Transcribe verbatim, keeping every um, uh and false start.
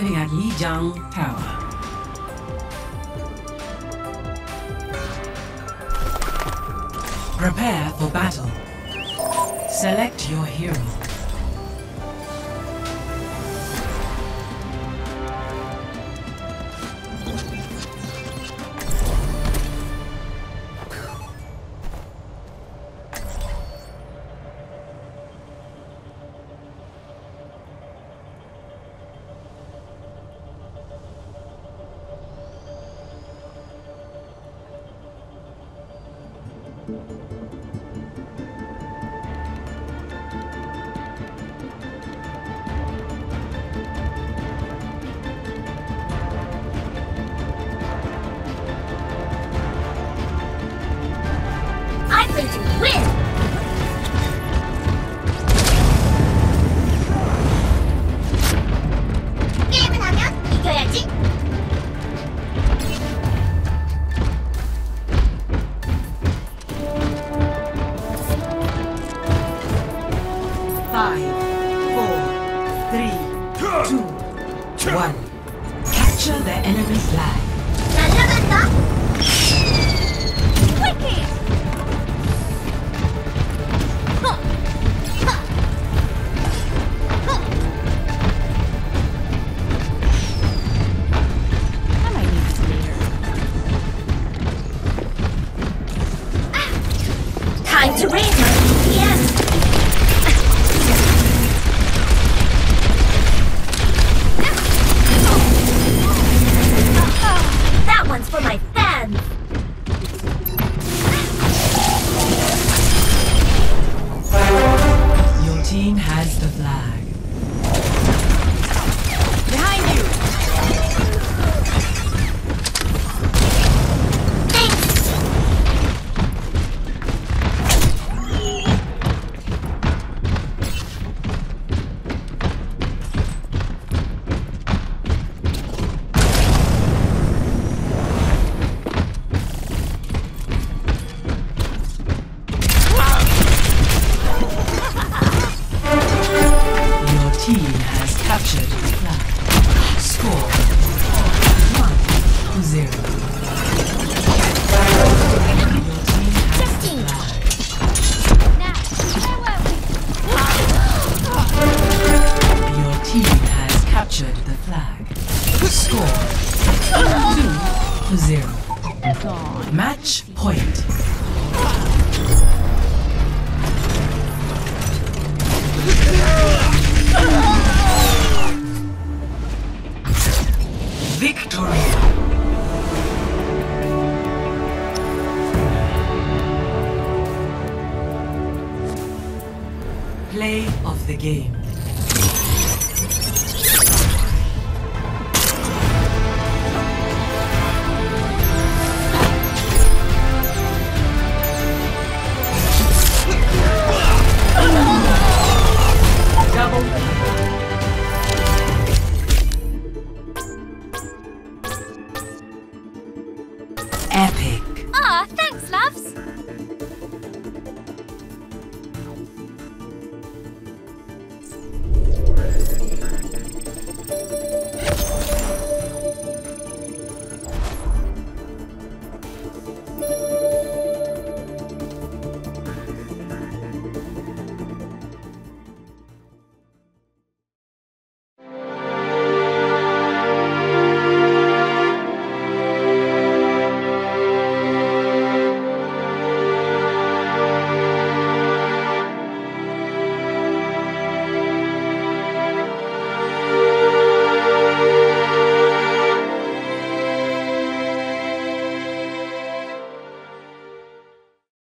Arriving at Lijiang Tower. Prepare for battle. Select your hero. I'm going to win! 게임은 하면 이겨야지! Five, four, three, two, one. Capture the enemy flag. 날아간다! quick! Time to raise my D P S! That one's for my fans! Your team has the flag. Behind you! Team has captured the flag. Score one to zero. Your team has the flag. Now, Your team has captured the flag. Score two to zero. Match point. Victory! Play of the game. Double. Epic. Aw, thanks,